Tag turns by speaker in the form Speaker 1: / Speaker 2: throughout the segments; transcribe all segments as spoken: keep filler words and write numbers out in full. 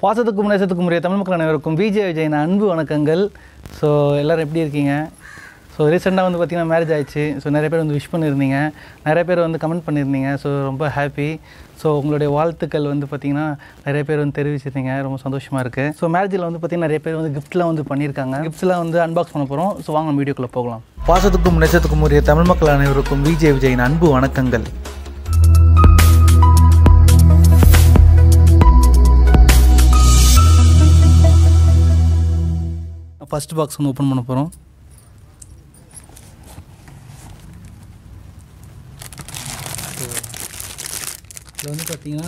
Speaker 1: பாசத்துக்கும் நேசத்துக்கும் உரிய தமிழ் மக்கள் அனைவருக்கும் VjVijay அன்பு வணக்கங்கள். ஸோ எல்லோரும் எப்படி இருக்கீங்க? ஸோ ரீசெண்டாக வந்து பார்த்திங்கன்னா மேரேஜ் ஆயிடுச்சு. ஸோ நிறைய பேர் வந்து விஷ் பண்ணியிருந்தீங்க, நிறைய பேர் வந்து கமெண்ட் பண்ணியிருந்தீங்க. ஸோ ரொம்ப ஹாப்பி. ஸோ உங்களுடைய வாழ்த்துக்கள் வந்து பார்த்திங்கன்னா நிறைய பேர் வந்து தெரிவிச்சிருந்தீங்க, ரொம்ப சந்தோஷமாக இருக்குது. ஸோ மேரேஜில் வந்து பார்த்திங்கன்னா நிறைய பேர் வந்து கிஃப்ட்லாம் வந்து பண்ணியிருக்காங்க. கிஃப்ட்ஸ்லாம் வந்து அன்பாக்ஸ் பண்ண போகிறோம். ஸோ வாங்க வீடியோக்குள்ளே போகலாம். பாசத்துக்கும் நேசத்துக்கும் உரிய தமிழ் மக்கள் அனைவருக்கும் VjVijay அன்பு வணக்கங்கள். ஃபஸ்ட் பாக்ஸ் வந்து ஓப்பன் பண்ண போகிறோம். இதில் வந்து பார்த்திங்கன்னா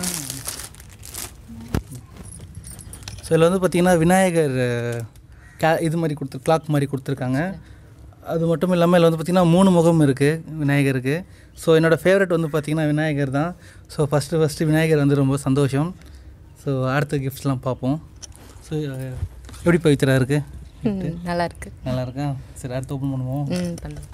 Speaker 1: ஸோ இதில் வந்து பார்த்திங்கன்னா விநாயகர் கே இது மாதிரி கொடுத்து கிளாக் மாதிரி கொடுத்துருக்காங்க. அது மட்டும் இல்லாமல் இதில் வந்து பார்த்திங்கன்னா மூணு முகம் இருக்குது விநாயகருக்கு. ஸோ என்னோடய ஃபேவரட் வந்து பார்த்திங்கன்னா விநாயகர் தான். ஸோ ஃபஸ்ட்டு ஃபஸ்ட்டு விநாயகர் வந்து ரொம்ப சந்தோஷம். ஸோ அடுத்த கிஃப்ட்ஸ்லாம் பார்ப்போம். ஸோ எப்படி பவித்ரா இருக்குது?
Speaker 2: நல்லா இருக்கு.
Speaker 1: நல்லா இருக்கா? சரி, அடுத்து ஓப்பன் பண்ணுவோம்.
Speaker 2: ம் பண்ணுவோம்.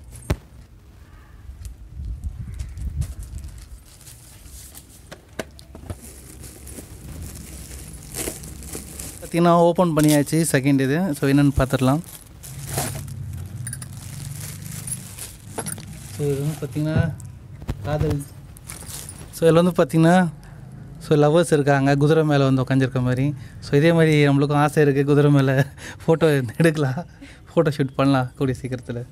Speaker 1: பார்த்தீங்கன்னா ஓப்பன் பண்ணியாச்சு செகண்ட் இது. ஸோ என்னென்னு பார்த்துடலாம். ஸோ இது வந்து பார்த்திங்கன்னா காதல். ஸோ இதில் வந்து பார்த்திங்கன்னா ஸோ லவ்வர்ஸ் இருக்காங்க, குதிரை மேலே வந்து உட்காந்துருக்க மாதிரி. ஸோ இதே மாதிரி நம்மளுக்கும் ஆசை இருக்குது, குதிரை மேலே ஃபோட்டோ எடுக்கலாம், ஃபோட்டோ ஷூட் பண்ணலாம் கூடிய சீக்கிரத்தில்.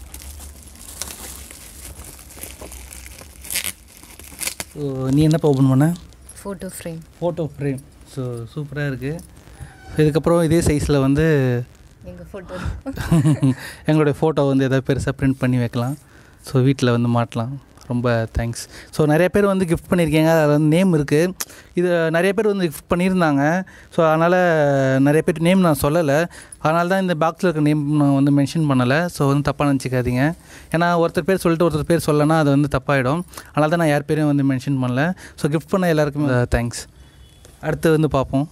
Speaker 1: ஸோ நீ என்னப்பா ஓப்பன் பண்ண?
Speaker 2: Photo frame.
Speaker 1: Photo frame. So சூப்பராக இருக்குது. ஸோ இதுக்கப்புறம் இதே சைஸில் வந்து
Speaker 2: எங்கள் ஃபோட்டோ
Speaker 1: எங்களுடைய ஃபோட்டோ வந்து எதாவது பெருசாக ப்ரிண்ட் பண்ணி வைக்கலாம். ஸோ வீட்டில் வந்து மாட்டலாம். ரொம்ப தேங்க்ஸ். ஸோ நிறைய பேர் வந்து கிஃப்ட் பண்ணியிருக்கீங்க, அதில் வந்து நேம் இருக்குது. இது நிறைய பேர் வந்து கிஃப்ட் பண்ணியிருந்தாங்க. ஸோ அதனால் நிறைய பேர் நேம் நான் சொல்லலை. அதனால தான் இந்த பாக்ஸில் இருக்க நேம் நான் வந்து மென்ஷன் பண்ணலை. ஸோ வந்து தப்பாக நினச்சிக்காதீங்க. ஏன்னா ஒருத்தர் பேர் சொல்லிட்டு ஒருத்தர் பேர் சொல்லனா அது வந்து தப்பாகிடும். அதனால தான் நான் யார் பேரையும் வந்து மென்ஷன் பண்ணல. ஸோ கிஃப்ட் பண்ண எல்லாருக்குமே தேங்க்ஸ். அடுத்து வந்து பார்ப்போம்.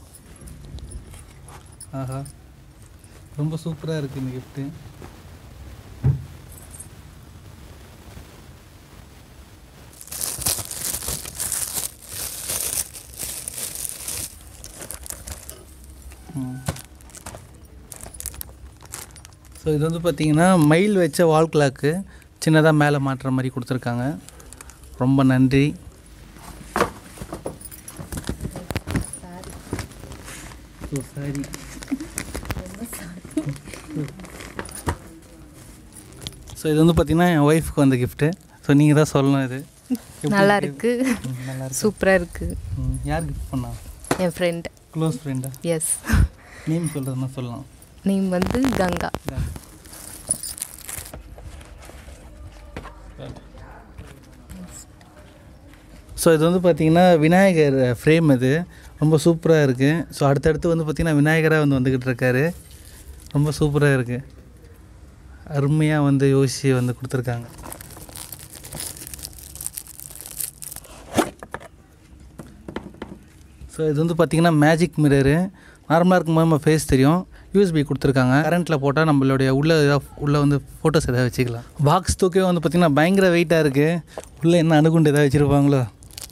Speaker 1: ஆஹா, ரொம்ப சூப்பராக இருக்குது இந்த கிஃப்ட்டு. ஸோ இது வந்து பார்த்திங்கன்னா மயில் வச்ச வால் கிளாக்கு சின்னதாக மேலே மாட்டுற மாதிரி கொடுத்துருக்காங்க. ரொம்ப நன்றி. சாரி. ஸோ இது வந்து பார்த்திங்கன்னா என் ஒய்ஃபுக்கு வந்த கிஃப்ட்டு. ஸோ நீங்கள் தான் சொல்லணும். இது
Speaker 2: நல்லா இருக்கு,
Speaker 1: நல்லா இருக்கு,
Speaker 2: சூப்பராக இருக்குது.
Speaker 1: யார் கிஃப்ட் பண்ணா? என்
Speaker 2: ஃப்ரெண்ட்.
Speaker 1: க்ளோஸ் ஃப்ரெண்டா?
Speaker 2: எஸ்.
Speaker 1: நேம் சொல்கிறதுனா சொல்லலாம்.
Speaker 2: நேம் வந்து கங்கா.
Speaker 1: ஸோ இது வந்து பார்த்திங்கன்னா விநாயகர் ஃப்ரேம். இது ரொம்ப சூப்பராக இருக்குது. ஸோ அடுத்தடுத்து வந்து பார்த்திங்கன்னா விநாயகராக வந்து வந்துக்கிட்டு இருக்காரு. ரொம்ப சூப்பராக இருக்குது. அருமையாக வந்து யோசிச்சு வந்து கொடுத்துருக்காங்க. ஸோ இது வந்து பார்த்திங்கன்னா மேஜிக் மிரரு. நார்மலாக இருக்கும்போது நம்ம ஃபேஸ் தெரியும். யூஎஸ்பி கொடுத்துருக்காங்க. கரண்ட்டில் போட்டால் நம்மளுடைய உள்ளே ஏதாவது உள்ளே வந்து ஃபோட்டோஸ் எதாவது வச்சுக்கலாம். பாக்ஸ் தூக்கவே வந்து பார்த்திங்கன்னா பயங்கர வெயிட்டாக இருக்குது. உள்ளே என்ன அணுகுண்டு எதாவது வச்சுருப்பாங்களோ.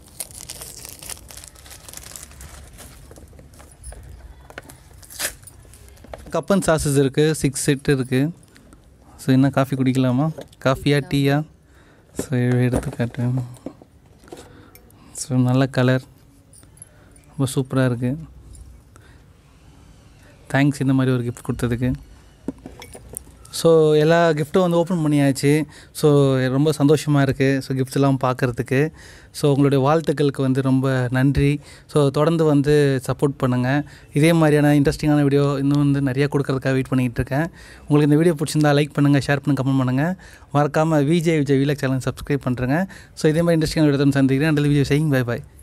Speaker 1: கப் அண்ட் சாஸஸ் இருக்குது. சிக்ஸ் செட்டு இருக்குது. ஸோ என்ன காஃபி குடிக்கலாமா? காஃபியா டீயா? ஸோ எடுத்து காட்டுவேன். ஸோ நல்ல கலர், ரொம்ப சூப்பராக இருக்குது. தேங்க்ஸ் இந்த மாதிரி ஒரு கிஃப்ட் கொடுத்ததுக்கு. ஸோ எல்லா கிஃப்ட்டும் வந்து ஓப்பன் பண்ணியாச்சு. ஸோ ரொம்ப சந்தோஷமாக இருக்குது. ஸோ கிஃப்ட்ஸ்லாம் பார்க்குறதுக்கு. ஸோ உங்களுடைய வாழ்த்துக்களுக்கு வந்து ரொம்ப நன்றி. ஸோ தொடர்ந்து வந்து சப்போர்ட் பண்ணுங்கள். இதே மாதிரியான இன்ட்ரெஸ்டிங்கான வீடியோ இன்னும் வந்து நிறையா கொடுக்கறதுக்காக வெயிட் பண்ணிகிட்டு இருக்கேன். உங்களுக்கு இந்த வீடியோ பிடிச்சிருந்தா லைக் பண்ணுங்கள், ஷேர் பண்ணுங்கள், கமெண்ட் பண்ணுங்கள். மறக்காமல் VjVijay வீலாக் சேனல் சப்ஸ்கிரைப் பண்ணுறேங்க. ஸோ இதே மாதிரி இன்ட்ரெஸ்டிங்கான வீடியோ சந்திக்கிறேன். அண்டில் VjVijay, பை பாய்.